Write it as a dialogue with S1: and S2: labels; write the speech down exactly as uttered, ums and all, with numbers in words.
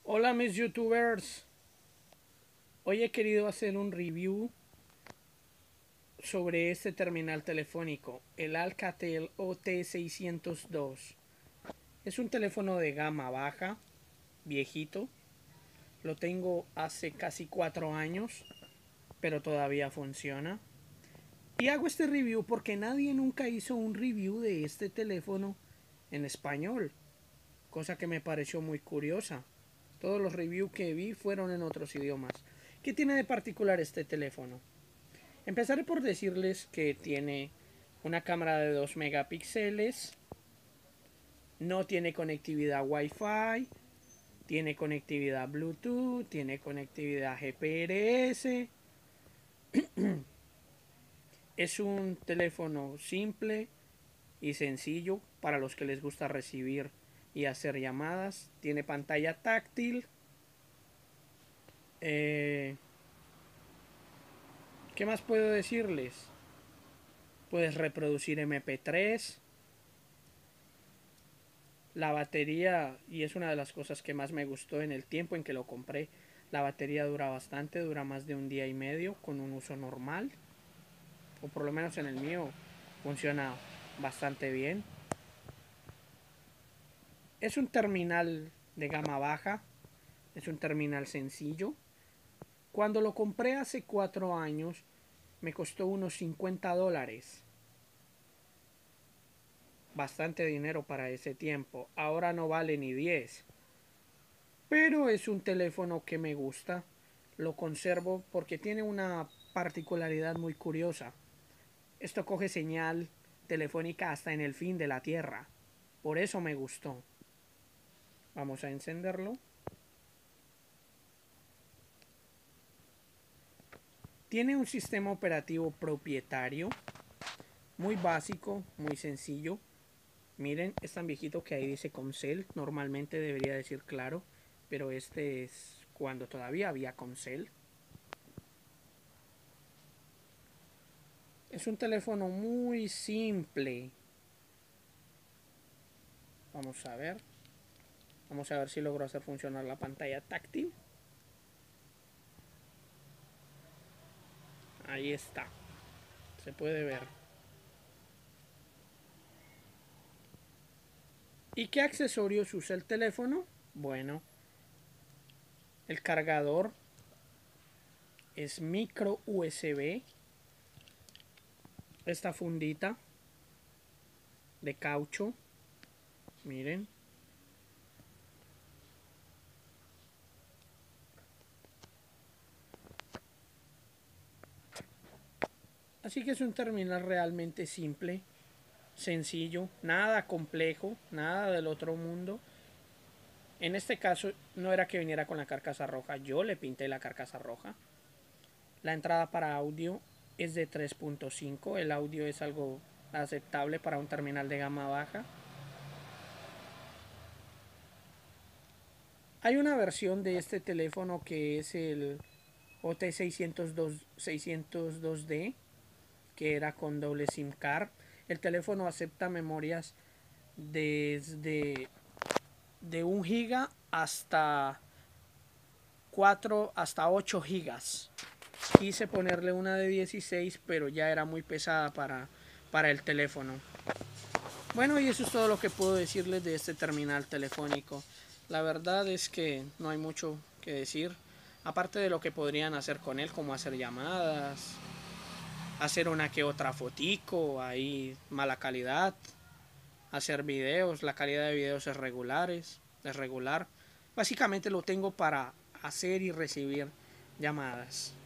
S1: Hola mis youtubers, hoy he querido hacer un review sobre este terminal telefónico, el Alcatel O T seiscientos dos. Es un teléfono de gama baja, viejito, lo tengo hace casi cuatro años, pero todavía funciona. Y hago este review porque nadie nunca hizo un review de este teléfono en español, cosa que me pareció muy curiosa. Todos los reviews que vi fueron en otros idiomas. ¿Qué tiene de particular este teléfono? Empezaré por decirles que tiene una cámara de dos megapíxeles, no tiene conectividad Wi-Fi, tiene conectividad Bluetooth, tiene conectividad G P R S. Es un teléfono simple y sencillo para los que les gusta recibir y hacer llamadas. Tiene pantalla táctil. Eh, ¿Qué más puedo decirles? Puedes reproducir M P tres. La batería, y es una de las cosas que más me gustó en el tiempo en que lo compré, la batería dura bastante, dura más de un día y medio con un uso normal. O por lo menos en el mío funciona bastante bien. Es un terminal de gama baja, es un terminal sencillo. Cuando lo compré hace cuatro años me costó unos cincuenta dólares. Bastante dinero para ese tiempo. Ahora no vale ni diez. Pero es un teléfono que me gusta. Lo conservo porque tiene una particularidad muy curiosa. Esto coge señal telefónica hasta en el fin de la Tierra. Por eso me gustó. Vamos a encenderlo. Tiene un sistema operativo propietario. Muy básico, muy sencillo. Miren, es tan viejito que ahí dice Comcel. Normalmente debería decir Claro, pero este es cuando todavía había Comcel. Es un teléfono muy simple. Vamos a ver. Vamos a ver si logro hacer funcionar la pantalla táctil. Ahí está. Se puede ver. ¿Y qué accesorios usa el teléfono? Bueno, el cargador es micro U S B. Esta fundita de caucho. Miren. Así que es un terminal realmente simple, sencillo, nada complejo, nada del otro mundo. En este caso no era que viniera con la carcasa roja, yo le pinté la carcasa roja. La entrada para audio es de tres punto cinco, el audio es algo aceptable para un terminal de gama baja. Hay una versión de este teléfono que es el O T seiscientos dos D, que era con doble SIM card. El teléfono acepta memorias desde de un giga hasta cuatro hasta ocho gigas. Quise ponerle una de dieciséis, pero ya era muy pesada para, para el teléfono. Bueno, y eso es todo lo que puedo decirles de este terminal telefónico. La verdad es que no hay mucho que decir, aparte de lo que podrían hacer con él, como hacer llamadas, hacer una que otra fotico, ahí mala calidad, hacer videos, la calidad de videos es regulares, es regular. Básicamente lo tengo para hacer y recibir llamadas.